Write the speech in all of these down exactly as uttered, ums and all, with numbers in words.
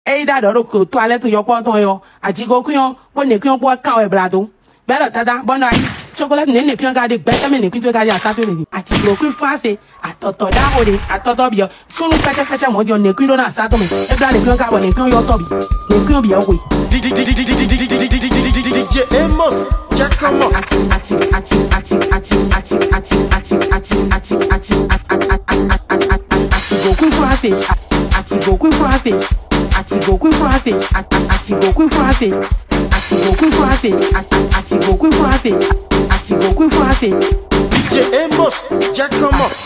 e da do ko toilet yo po ton yo ati go kuyon bo ne kuyon po kan e blado be do tada bo na chocolate ne ne kuyon ga de gbe me ne kuyon ga de ata to le ati go kuyon fase atoto da ho de atoto bi yo sunu peche peche mo jo ne kuyon na sa to me e bla ne kuyon ga bo ne kuyon yo to bi ne kuyon bi yo we D J Amos, check come on. ati ati ati ati ati ati ati ati ati ati ati ati go kuyon fase ati go kuyon fase ati go kuyon fase ati go kuyon fase ati go kuyon fase ati go kuyon fase ati go kuyon fase D J Amos, check come on.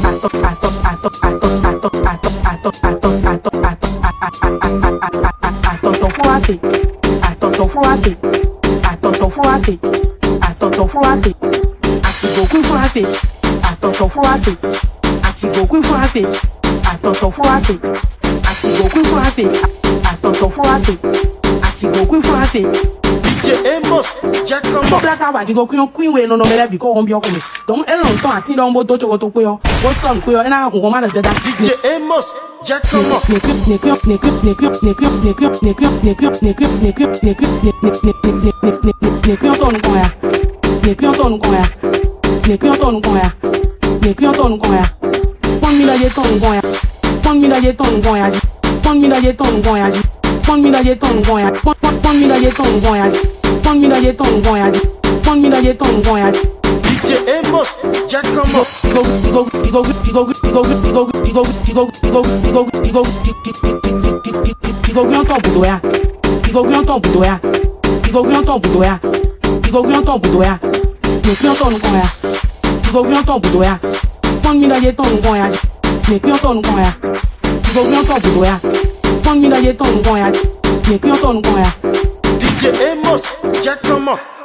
Atoto froissé, atoto froissé, atoto froissé, atoto froissé, ati beaucoup froissé, atoto froissé, ati beaucoup froissé, atoto froissé, ati beaucoup froissé, atoto froissé, ati beaucoup froissé. D J Amos, check come on. Black hour ati go kuyon kuyon we no no mele bi ko on bi okun. Don e lon ton ati don bo to chogo to pe yo. Wo son pe yo e na kun ko ma da da. D J Amos, check come on. Ne kuyon ne kuyon ne kuyon ne kuyon ne kuyon ne kuyon ne kuyon ne kuyon ne kuyon ne kuyon ne kuyon ne kuyon ton kon ya. Ne kuyon ton kon ya. Ne kuyon ton kon ya. Ne kuyon ton kon ya. Pon mi la ye ton kon ya. Pon mi la ye ton kon ya. Pon mi la ye ton kon ya. Pon mi la ye ton kon ya. Pon pon mi la ye ton kon ya. Pon mi la ye ton kon ya. Pon mi la ye ton kon ya. D J Amos, check come on. Go go go go go go go go go go go go go go Tigo gwe ton budo ya. Tigo gwe ton budo ya. Tigo gwe ton budo ya. Tigo gwe ton budo ya. Ne kwe ton kon ya. Tigo gwe ton budo ya. Pon mi la ye ton kon ya. Ne kwe ton kon ya. Tigo gwe ton budo ya. Pon mi la ye ton kon ya. Ne kwe ton kon ya. D J Amos, check come on.